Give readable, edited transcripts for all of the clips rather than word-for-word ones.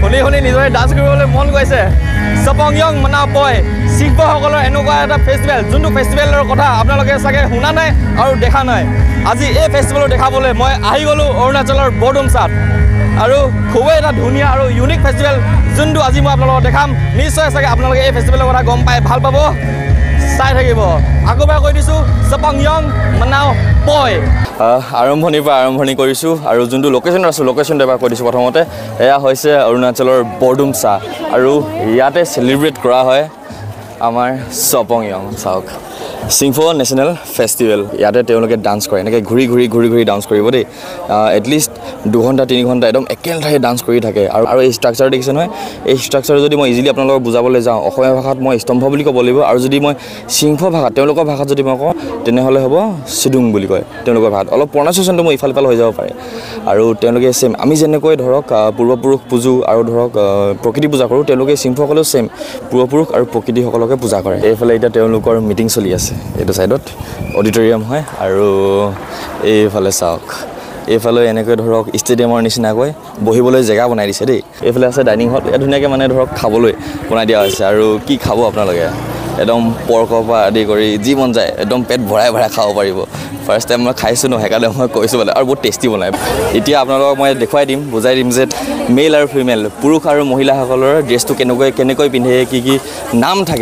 শুনি নিজৰে ডান্স কৰিবলৈ মন গৈছে Shapawng Yawng Manau Poi singpho-সকলৰ এনেকুৱা এটা ফেষ্টিভেল যোনটো ফেষ্টিভেলৰ কথা আপোনালোকে চাগে শুনা নাই আৰু দেখা নাই আজি এই ফেষ্টিভেল দেখাবলৈ মই আহি গলো অৰুণাচলৰ বৰডুমচাত আৰু খুবেই এটা ধুনীয়া আৰু ইউনিক ফেষ্টিভেল যোনটো আজি মই আপোনালোকক দেখাম নিশ্চয় চাগে আপোনালোকে এই ফেষ্টিভেলৰ কথা গম পাই ভাল পাব চাই থাকিব আগৰবাৰ কৈ দিছো Shapawng Yawng Manau Poi আৰম্ভণিৰ পৰা আৰম্ভণি কৰিছো আৰু যোনটো লোকেশ্যন আছে লোকেশ্যনটো এবাৰ কৈ দিছো প্ৰথমতে এয়া হৈছে অৰুণাচলৰ বৰডুমচা আৰু ইয়াতে সেলিব্ৰেট কৰা হয় আমাৰ Shapawng Yawng চাওক singpho নেশ্যনেল ফেষ্টিভেল ইয়াতে তেওঁলোকে ডান্স কৰে এনেকৈ ঘূৰি ডান্স কৰিব দেই এটলিষ্ট 2 ঘণ্টা 3 ঘণ্টা একদম একেলঠাই ডান্স কৰি থাকে আৰু এই ষ্ট্ৰাকচাৰ দেখিছে নহয় এই ষ্ট্ৰাকচাৰ যদি মই ইজিলি আপোনালোকক বুজাবলৈ যাওঁ অসমীয়া ভাষাত মই স্তম্ভ বুলি ক'ব লাগিব আৰু যদি মই singpho ভাষাত তেওঁলোকৰ ভাষাত যদি মই কওঁ তেনেহ'লে হ'ব সিডুং বুলি কয় তেওঁলোকৰ ভাষাত অলপ প্ৰনাউন্সিয়েশ্যনটো মই ইফাল হৈ যাব পাৰে আৰু তেওঁলোকে সেম আমি যেনেকৈ ধৰক পূৰ্বপুৰুষ পূজো আৰু ধৰক প্ৰকৃতি পূজা কৰোঁ তেওঁলোকে singpho-সকলেও সেম পূৰ্বপুৰুষ আৰু প্ৰকৃতিসকলকে পূজা কৰে এইফালে এতিয়া তেওঁলোকৰ মিটিং চলি আছে এইটো সাইডত অডিটৰিয়াম হয় আৰু এইফালে চাওক এইফালে এনেকৈ ধৰক ষ্টেডিয়ামৰ নিচিনাকৈ বহিবলৈ জেগা বনাই দিছে দেই এইফালে আছে ডাইনিং হল ইয়াত ধুনীয়াকৈ মানে ধৰক খাবলৈ বনাই দিয়া হৈছে আৰু কি খাব আপোনালোকে একদম পৰ্কৰ পৰা আদি কৰি যি মন যায় একদম পেট ভৰাই খাব পাৰিব ফাৰ্ষ্ট টাইম মই খাইছোঁ ন সেইকাৰণে মই কৈছোঁ মানে আৰু বহুত টেষ্টি বনায় এতিয়া আপোনালোকক মই দেখুৱাই দিম বুজাই দিম যে মেল আৰু ফিমেল পুৰুষ আৰু মহিলাসকলৰ ড্ৰেছটো কেনেকৈ পিন্ধে কি নাম থাকে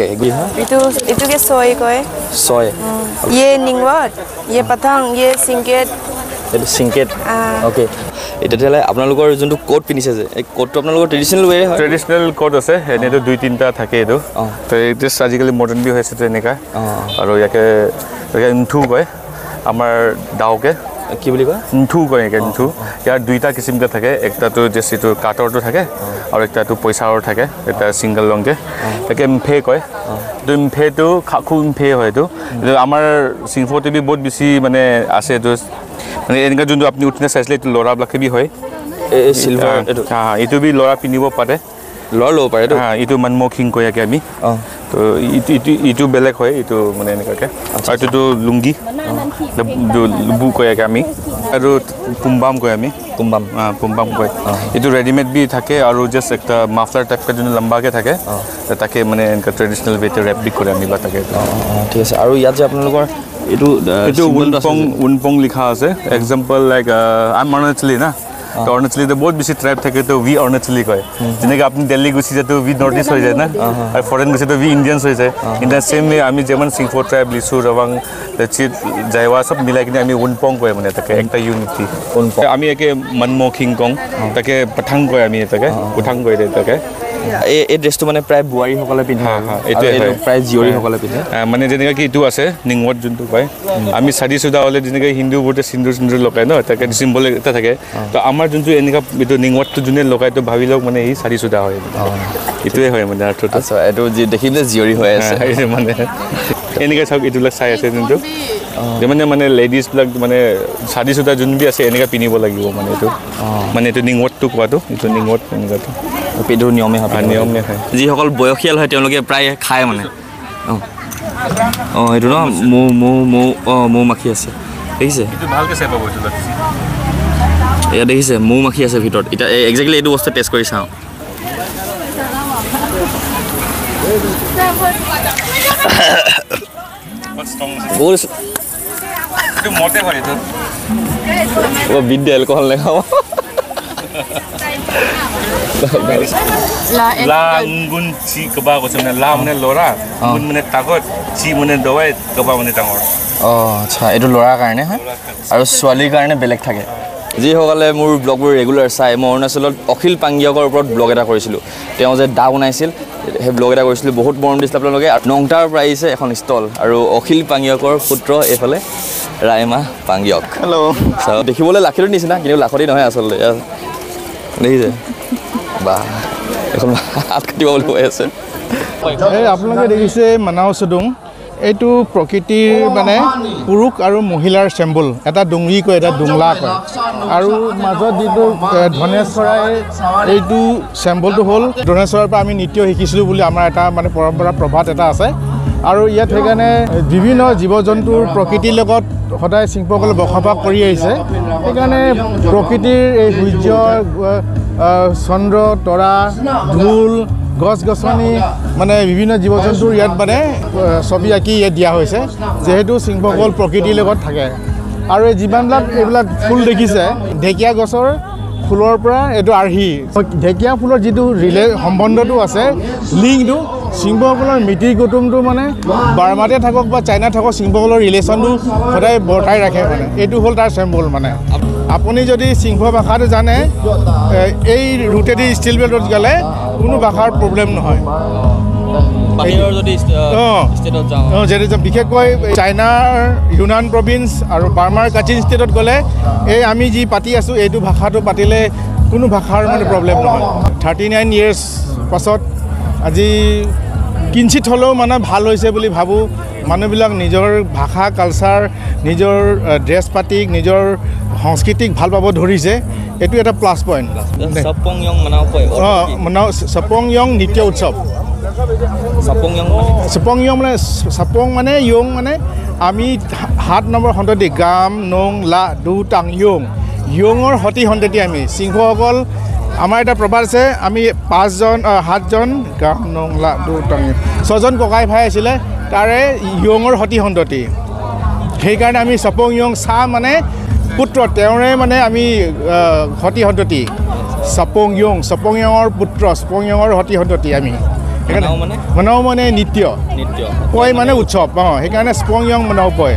ইটোকে ছয় কয় ছয় ইয়ে নিংৱট ইয়ে পাথাং ইয়ে সিংকেট এইটো সিংকেট অ'কে তেতিয়াহ'লে আপোনালোকৰ যোনটো কোট পিন্ধিছে যে এই কোটটো আপোনালোকৰ ট্ৰেডিশ্যনেল ৱে হয় ট্ৰেডিশ্যনেল কোট আছে এনেতো 2-3টা থাকে এইটো তো এইটো আজিকালি মডাৰ্ণ বি হৈছে এনেকা আৰু ইয়াকে ইনথু কয় আমাৰ ডাওকে কি বুলি কয় ইনথু কয় ইনথু ইয়াৰ 2টা কিছিমকে থাকে একটাটো জাষ্ট এইটো কাটৰটো থাকে আৰু একটাটো পইচাৰ থাকে এটা সিংগল লংকে তাকে ইমফে কয় তো ইমফেটো খাখু ইমফে হয় এইটো আমাৰ singpho টিভি বহুত বেছি মানে আছে এইটো মানে এনেকুৱা যোনটো আপুনি উঠিনে চাইছিলে এইটো ল'ৰাবিলাকে বি হয় এই চিলভাৰ এইটো বি ল'ৰা পিন্ধিব পাৰে ল'ৰা ল'ব পাৰে এইটো মানমোখিং কয়াকে আমি তো ইটো বেলেগ হয় এইটো মানে এনেকুৱাকৈ আৰু এইটোতো লুংগি লুবু কয়াকে আমি আৰু পুম্বাম কয় আমি পুম্বাম কয় এইটো ৰেডিমেড বি থাকে আৰু জাষ্ট একটা মাফলাৰ টাইপকে যোনটো লম্বাকৈ থাকে তাকে মানে এনেকুৱা ট্ৰেডিশ্যনেল ৱেতে ৰেপ বি কৰে আমি বা তাকে ঠিক আছে আৰু ইয়াত যে আপোনালোকৰ এইটো উনপং লিখা আছে এক্সাম্পল লাইক আম অৰুণাচলী না তো অৰুণাচলীতে বহুত বেছি ট্ৰাইব থাকে তো উই অৰুণাচলী কয় যেনেকৈ আপুনি দিল্লী গুচি যায় তো উই নৰ্থ ইষ্ট হৈ যায় না আৰু ফৰেন গুচি তো উই ইণ্ডিয়ানছ হৈ যায় ইন দ্য চেম ৱে আমি যেমন singpho ট্ৰাইব লিচু ৰৱাং চিট জাইৱা চব মিলাই কিনে আমি উনপং কয় মানে তাকে একটা ইউনিটি আমি একে মনমোখিং কং তাকে পঠাং কয় আমি তাকে উঠাং কয় তাকে এই ড্ৰেছটো মানে প্ৰায় বোৱাৰীসকলে পিন্ধে এইটো প্ৰায় জীয়ৰীসকলে পিন্ধে মানে যেনেকৈ কি এইটো আছে নিংৱত যোনটো কয় আমি চাদি চুদা হ'লে যেনেকৈ হিন্দুবোৰতে সিন্দুৰ লগাই ন তাকে চিম্বল এটা থাকে তো আমাৰ যোনটো এনেকুৱা এইটো নিংৱতটো যোনে লগাই তো ভাবি লওক মানে এই চাদি চুদা হয় এইটোৱে হয় মানে অৰ্থটো এইটো দেখিলে জীয়ৰী হৈ আছে মানে এনেকৈ চাওক এইটোবিলাক চাই আছে যোনটো মানে লেডিজবিলাক মানে চাদি চুদা যোনবি আছে এনেকৈ পিন্ধিব লাগিব মানে এইটো নিংৱতটো কোৱাটো এইটো নিংৱত এনেকুৱাটো পেটৰ নিয়মে হয় নিয়মে হয় যিসকল বয়সীয়াল হয় তেওঁলোকে প্ৰায় খায় মানে এইটো ন মৌ মাখি আছে দেখিছে এয়া দেখিছে মৌ মাখি আছে ভিতৰত এতিয়া একজেক্টলি এইটো বস্তু টেষ্ট কৰি চাওঁ বিদ্যা এলকহল নেখাব লা গুণ চি কবা কৈছে মানে লা মানে ল'ৰা গুণ মানে তাগত চি মানে দৱাই কবা মানে ডাঙৰ আচ্ছা এইটো ল'ৰাৰ কাৰণে হয় আৰু ছোৱালীৰ কাৰণে বেলেগ থাকে যিসকলে মোৰ ব্লগবোৰ ৰেগুলাৰ চাই মই অৰুণাচলত অখিল পাংগিয়কৰ ওপৰত ব্লগ এটা কৰিছিলোঁ তেওঁ যে দা বনাইছিল সেই ব্লগ এটা কৰিছিলোঁ বহুত মৰম দিছিলে আপোনালোকে নংটাৰ পৰা আহিছে এখন ষ্টল আৰু অখিল পাংগিয়কৰ পুত্ৰ এইফালে ৰাইমা পাংগিয়ক হেল্ল' দেখিবলৈ লাখিৰ নিচিনা কিন্তু লাখতি নহয় আচলতে দেখিছে বা এখন হাত কাটিব বুলি কৈ আছে আপোনালোকে দেখিছে মানাও চুডুং এইটো প্ৰকৃতিৰ মানে পুৰুষ আৰু মহিলাৰ চেম্বল এটা ডুংৰি কয় এটা ডুংলা কয় আৰু মাজত যিটো ধনেশ্বৰাই এইটো চেম্বলটো হ'ল ধনেশ্বৰৰ পৰা আমি নৃত্য শিকিছিলোঁ বুলি আমাৰ এটা মানে পৰম্পৰা প্ৰভাত এটা আছে আৰু ইয়াত সেইকাৰণে বিভিন্ন জীৱ জন্তুৰ প্ৰকৃতিৰ লগত সদায় singpho-সকলে বসবাস কৰি আহিছে সেইকাৰণে প্ৰকৃতিৰ এই সূৰ্য চন্দ্ৰ তৰা ঢোল গছ গছনি মানে বিভিন্ন জীৱ জন্তুৰ ইয়াত মানে ছবি আঁকি ইয়াত দিয়া হৈছে যেহেতু সিংহসকল প্ৰকৃতিৰ লগত থাকে আৰু এই যিমানবিলাক এইবিলাক ফুল দেখিছে ঢেকীয়া গছৰ ফুলৰ পৰা এইটো আৰ্হি ঢেকীয়া ফুলৰ যিটো সম্বন্ধটো আছে লিংকটো সিংহসকলৰ মিতিৰ কুটুমটো মানে বাৰ্মাতে থাকক বা চাইনাত থাকক সিংহসকলৰ ৰিলেশ্যনটো সদায় বৰ্তাই ৰাখে মানে এইটো হ'ল তাৰ চেম্বল মানে আপুনি যদি সিংহ ভাষাটো জানে এই ৰুটেদি ষ্টিল বেল্টত গ'লে কোনো ভাষাৰ প্ৰব্লেম নহয় বাহিৰৰ যদি ষ্টেটত যাওঁ যেনে বিশেষকৈ চাইনাৰ ইউনান প্ৰভিন্স আৰু বাৰ্মাৰ কাচিন ষ্টেটত গ'লে এই আমি যি পাতি আছোঁ এইটো ভাষাটো পাতিলে কোনো ভাষাৰ মানে প্ৰব্লেম নহয় 39 ইয়াৰ্ছ পাছত আজি কিঞ্চিত হ'লেও মানে ভাল হৈছে বুলি ভাবোঁ মানুহবিলাক নিজৰ ভাষা কালচাৰ নিজৰ ড্ৰেছ পাতিক নিজৰ সংস্কৃতিক ভাল পাব ধৰিছে এইটো এটা plus point Shapawng Yawng Manau Poi Shapawng Yawng নৃত্য উৎসৱ Shapawng মানে য়ং মানে আমি 7 নম্বৰ সন্ততি গাম নং লা দু টাং য়ঙৰ সতি সন্ততি আমি সিংহসকল আমাৰ এটা প্ৰবাদ আছে আমি 7জন গাম নং লা দু টাং 6জন ককাই ভাই আছিলে তাৰে য়ঙৰ সতি সন্ততি সেইকাৰণে আমি Shapawng Yawng চা মানে পুত্ৰ তেওঁৰে মানে আমি সতি সন্ততি Shapawng Yawngৰ পুত্ৰ Shapawng Yawngৰ সতি সন্ততি আমি মানাও মানে নৃত্য পই মানে উৎসৱ সেইকাৰণে Shapawng Yawng Manau Poi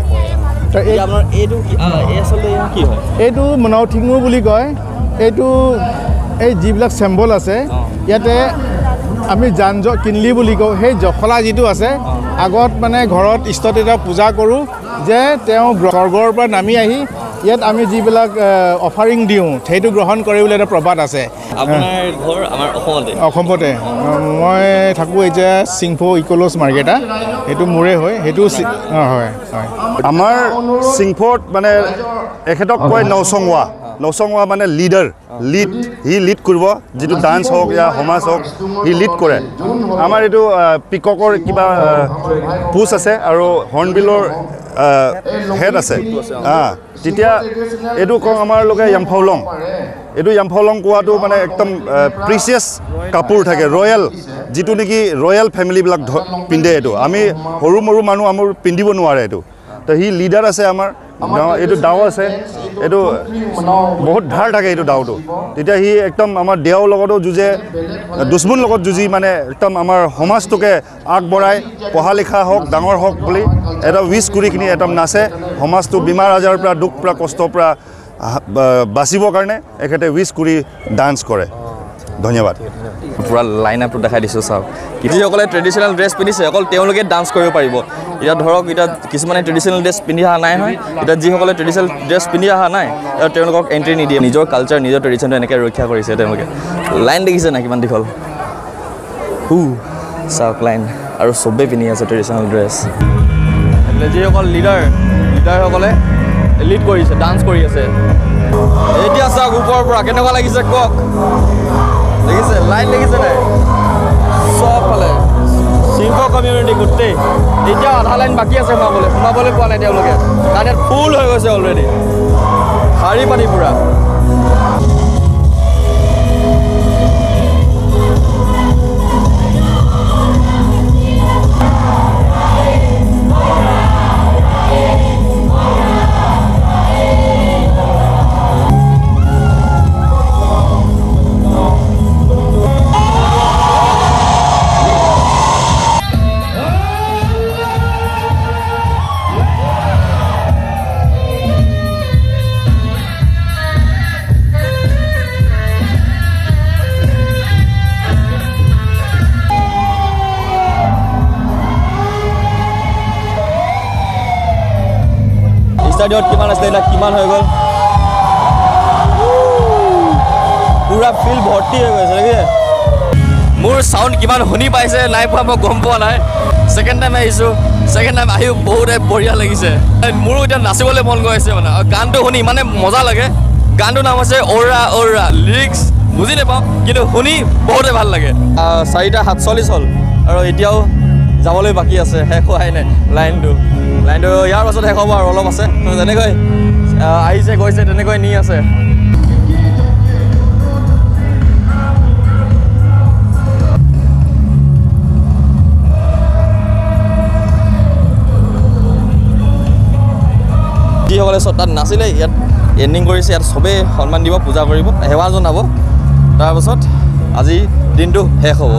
এইটো মানাও ঠিঙু বুলি কয় এইটো এই যিবিলাক চেম্বল আছে ইয়াতে আমি জাঞ্জ কিনলি বুলি কওঁ সেই জখলা যিটো আছে আগত মানে ঘৰত ইষ্ট দেৱতাক পূজা কৰোঁ যে তেওঁ স্বৰ্গৰ পৰা নামি আহি ইয়াত আমি যিবিলাক অফাৰিং দিওঁ সেইটো গ্ৰহণ কৰে বুলি এটা প্ৰবাদ আছে আপোনাৰ ঘৰ আমাৰ অসমতে মই থাকোঁ এতিয়া singpho ইকলছ মাৰ্কেটা সেইটো মোৰে হয় সেইটো হয় আমাৰ singphot মানে এখেতক কয় নৌচংৱা মানে লিড কৰিব যিটো ডান্স হওক ইয়া সমাজ হওক হি লিড কৰে আমাৰ এইটো পিককৰ কিবা পুছ আছে আৰু হৰ্ণবিলৰ হেড আছে তেতিয়া এইটো কওঁ আমাৰ লোকে য়ামফাওলং এইটো য়ামফাওলং কোৱাটো মানে একদম প্ৰিচিয়াছ কাপোৰ থাকে ৰয়েল যিটো নেকি ৰয়েল ফেমিলিবিলাক পিন্ধে এইটো আমি সৰু মৰু মানুহ আমাৰ পিন্ধিব নোৱাৰে এইটো তো হি লিডাৰ আছে আমাৰ এইটো দাও আছে এইটো বহুত ধাৰ থাকে এইটো দাওটো তেতিয়া হি একদম আমাৰ দেওৰ লগতো যুঁজে দুশ্মন লগত যুঁজি মানে একদম আমাৰ সমাজটোকে আগবঢ়াই পঢ়া লিখা হওক ডাঙৰ হওক বুলি এটা উইচ কৰি কিনি একদম নাচে সমাজটো বেমাৰ আজাৰৰ পৰা দুখ পৰা কষ্টৰ পৰা বাচিবৰ কাৰণে এখেতে উইচ কৰি ডান্স কৰে ধন্যবাদ পুৰা লাইন আপটো দেখাই দিছোঁ চাওক যিসকলে ট্ৰেডিশ্যনেল ড্ৰেছ পিন্ধিছে অকল তেওঁলোকে ডান্স কৰিব পাৰিব এতিয়া ধৰক এতিয়া কিছুমানে ট্ৰেডিশ্যনেল ড্ৰেছ পিন্ধি অহা নাই হয় এতিয়া যিসকলে ট্ৰেডিশ্যনেল ড্ৰেছ পিন্ধি অহা নাই তেওঁলোকক এণ্ট্ৰি নিদিয়ে নিজৰ কালচাৰ নিজৰ ট্ৰেডিশ্যনটো এনেকৈ ৰক্ষা কৰিছে তেওঁলোকে লাইন দেখিছে নাই কিমান দীঘল চাওক লাইন আৰু চবেই পিন্ধি আছে ট্ৰেডিশ্যনেল ড্ৰেছ যিসকল লিডাৰসকলে লিড কৰিছে ডান্স কৰি আছে এতিয়া চাওক ওপৰৰ পৰা কেনেকুৱা লাগিছে কওক দেখিছে লাইন দেখিছে নাই চবফালে singpho কমিউনিটি গোটেই এতিয়া আধা লাইন বাকী আছে সোমাবলৈ পোৱা নাই তেওঁলোকে কাৰণ ইয়াত ফুল হৈ গৈছে অলৰেডি শাৰী পাতি পুৰা ষ্টাডিয়ত কিমান আছিলে এতিয়া কিমান হৈ গ'ল পুৰা ফিল্ড ভৰ্তি হৈ গৈছে দেখিছে মোৰ চাউণ্ড কিমান শুনি পাইছে নাই পোৱা মই গম পোৱা নাই ছেকেণ্ড টাইম আহিছোঁ ছেকেণ্ড টাইম আহিও বহুতে বঢ়িয়া লাগিছে মোৰো এতিয়া নাচিবলৈ মন গৈ আছে মানে আৰু গানটো শুনি ইমানে মজা লাগে গানটোৰ নাম হৈছে অ'ৰা অ'ৰা লিৰিক্স বুজি নাপাওঁ কিন্তু শুনি বহুতে ভাল লাগে 4:47 হ'ল আৰু এতিয়াও যাবলৈ বাকী আছে শেষ হোৱাই নাই লাইনটো ইয়াৰ পাছত শেষ হ'ব আৰু অলপ আছে যেনেকৈ আহিছে গৈছে তেনেকৈ নি আছে তেনেহ'লে তাত নাছিলে ইয়াত এণ্ডিং কৰিছে ইয়াত চবেই সন্মান দিব পূজা কৰিব সেৱা জনাব তাৰপাছত আজি দিনটো শেষ হ'ব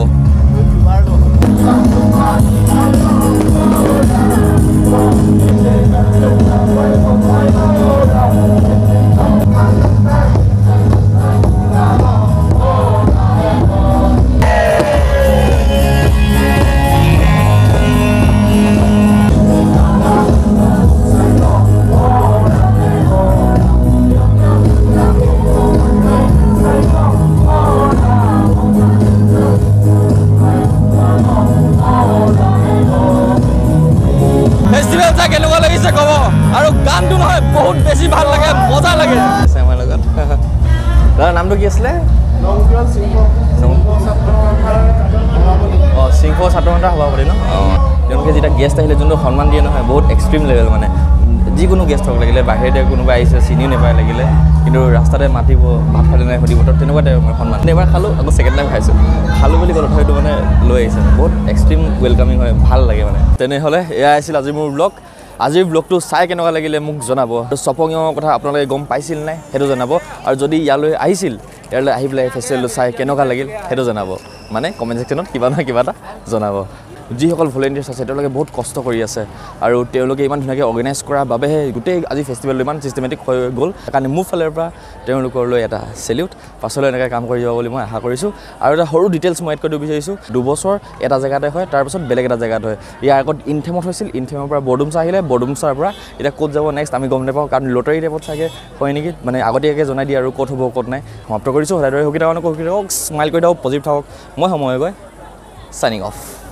কেনেকুৱা লাগিছে ক'ব আৰু গানটো নহয় বহুত বেছি ভাল লাগে মজা লাগে আমাৰ লগত দাদাৰ নামটো কি আছিলে অঁ সিংফো ছাত্ৰ সন্থা সভাপতি ন অঁ তেওঁলোকে যেতিয়া গেষ্ট আহিলে যোনটো সন্মান দিয়ে নহয় বহুত এক্সট্ৰিম লেভেল মানে যিকোনো গেষ্ট হ'ব লাগিলে বাহিৰতে কোনোবা আহিছে চিনিও নাপায় লাগিলে কিন্তু ৰাস্তাতে মাতিব ভাত খালে নাই সুধিব তো তেনেকুৱা টাইপৰ সন্মান এবাৰ খালোঁ আকৌ ছেকেণ্ড টাইম খাইছোঁ খালোঁ বুলি ক'লোঁ হয়তো মানে লৈ আহিছে বহুত এক্সট্ৰিম ৱেলকামিং হয় ভাল লাগে মানে তেনেহ'লে এয়া আছিল আজি মোৰ ব্লগ আজিৰ ব্লগটো চাই কেনেকুৱা লাগিলে মোক জনাব শ্বপং য়ঙৰ কথা আপোনালোকে গম পাইছিল নাই সেইটো জনাব আৰু যদি ইয়ালৈ আহিছিল ইয়ালৈ আহি পেলাই ফেষ্টিভেলটো চাই কেনেকুৱা লাগিল সেইটো জনাব মানে কমেণ্ট ছেকশ্যনত কিবা নহয় কিবা এটা জনাব যিসকল ভলেণ্টিয়াৰ্ছ আছে তেওঁলোকে বহুত কষ্ট কৰি আছে আৰু তেওঁলোকে ইমান ধুনীয়াকৈ অৰ্গেনাইজ কৰাৰ বাবেহে গোটেই আজি ফেষ্টিভেলটো ইমান চিষ্টেমেটিক হৈ গ'ল সেইকাৰণে মোৰ ফালৰ পৰা তেওঁলোকলৈ এটা চেলিউট পাছলৈ এনেকৈ কাম কৰি যাব বুলি মই আশা কৰিছোঁ আৰু এটা সৰু ডিটেইলছ মই এড কৰিব বিচাৰিছোঁ 2 বছৰ এটা জেগাতে হয় তাৰপিছত বেলেগ এটা জেগাত হয় ইয়াৰ আগত ইনথেমত হৈছিল ইনথেমৰ পৰা বৰডুমচা আহিলে বৰডুমচাৰ পৰা এতিয়া ক'ত যাব নেক্সট আমি গম নাপাওঁ কাৰণ লটাৰী টাইপত চাগে হয় নেকি মানে আগতীয়াকৈ জনাই দিয়ে আৰু ক'ত হ'ব ক'ত নাই সমাপ্ত কৰিছোঁ সদায় দৰে সুখী থাকক স্মাইল কৰি থাকক পজিটিভ থাকক মই সময় গৈ চাইনিং অফ